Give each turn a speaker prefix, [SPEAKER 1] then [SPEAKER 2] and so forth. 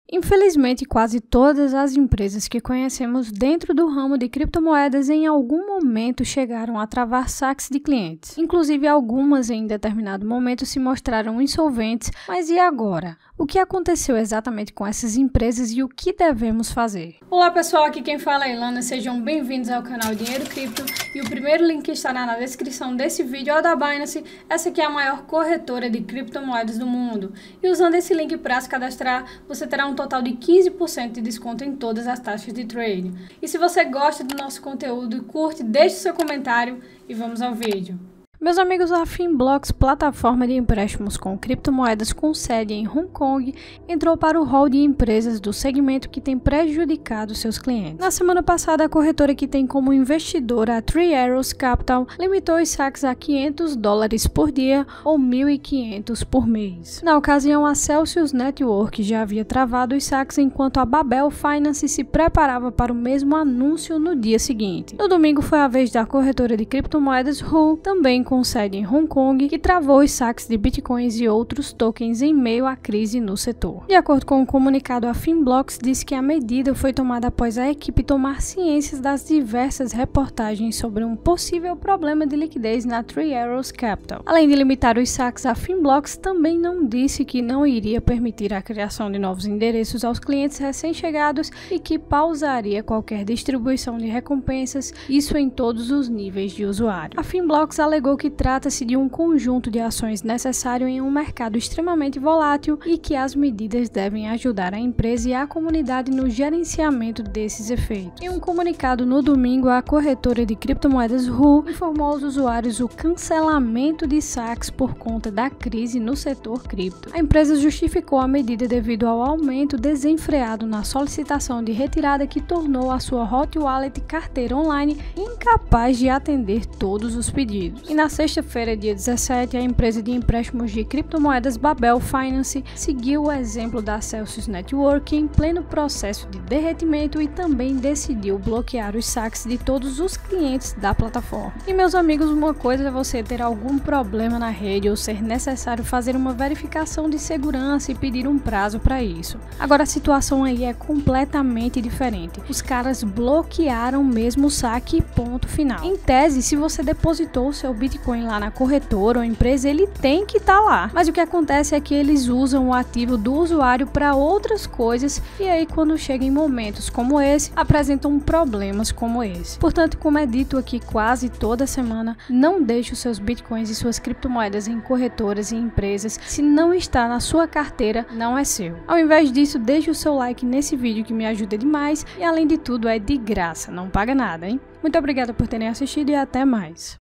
[SPEAKER 1] Infelizmente, quase todas as empresas que conhecemos dentro do ramo de criptomoedas em algum momento chegaram a travar saques de clientes. Inclusive, algumas em determinado momento se mostraram insolventes, mas e agora? O que aconteceu exatamente com essas empresas e o que devemos fazer? Olá pessoal, aqui quem fala é Ilana, sejam bem-vindos ao canal Dinheiro Cripto e o primeiro link estará na descrição desse vídeo é o da Binance. Essa aqui é a maior corretora de criptomoedas do mundo e usando esse link para se cadastrar, você terá um total de 15% de desconto em todas as taxas de trade. E se você gosta do nosso conteúdo, curte, deixe seu comentário e vamos ao vídeo. Meus amigos, a Finblocks, plataforma de empréstimos com criptomoedas com sede em Hong Kong, entrou para o rol de empresas do segmento que tem prejudicado seus clientes. Na semana passada, a corretora que tem como investidora a Three Arrows Capital limitou os saques a $500 por dia ou 1.500 por mês. Na ocasião, a Celsius Network já havia travado os saques enquanto a Babel Finance se preparava para o mesmo anúncio no dia seguinte. No domingo foi a vez da corretora de criptomoedas Huobi, também com sede em Hong Kong, que travou os saques de bitcoins e outros tokens em meio à crise no setor. De acordo com o comunicado, a Finblocks disse que a medida foi tomada após a equipe tomar ciência das diversas reportagens sobre um possível problema de liquidez na Three Arrows Capital. Além de limitar os saques, a Finblocks também não disse que não iria permitir a criação de novos endereços aos clientes recém-chegados e que pausaria qualquer distribuição de recompensas, isso em todos os níveis de usuário. A Finblocks alegou que trata-se de um conjunto de ações necessário em um mercado extremamente volátil e que as medidas devem ajudar a empresa e a comunidade no gerenciamento desses efeitos. Em um comunicado no domingo, a corretora de criptomoedas Huobi informou aos usuários o cancelamento de saques por conta da crise no setor cripto. A empresa justificou a medida devido ao aumento desenfreado na solicitação de retirada que tornou a sua Hot Wallet carteira online incapaz de atender todos os pedidos. E na sexta-feira, dia 17, a empresa de empréstimos de criptomoedas Babel Finance seguiu o exemplo da Celsius Network em pleno processo de derretimento e também decidiu bloquear os saques de todos os clientes da plataforma. E meus amigos, uma coisa é você ter algum problema na rede ou ser necessário fazer uma verificação de segurança e pedir um prazo para isso. Agora a situação aí é completamente diferente. Os caras bloquearam mesmo o saque, ponto final. Em tese, se você depositou o seu Bitcoin lá na corretora ou empresa, ele tem que estar lá. Mas o que acontece é que eles usam o ativo do usuário para outras coisas e aí quando chega em momentos como esse, apresentam problemas como esse. Portanto, como é dito aqui quase toda semana, não deixe os seus Bitcoins e suas criptomoedas em corretoras e empresas. Se não está na sua carteira, não é seu. Ao invés disso, deixe o seu like nesse vídeo que me ajuda demais e além de tudo é de graça, não paga nada, hein? Muito obrigada por terem assistido e até mais.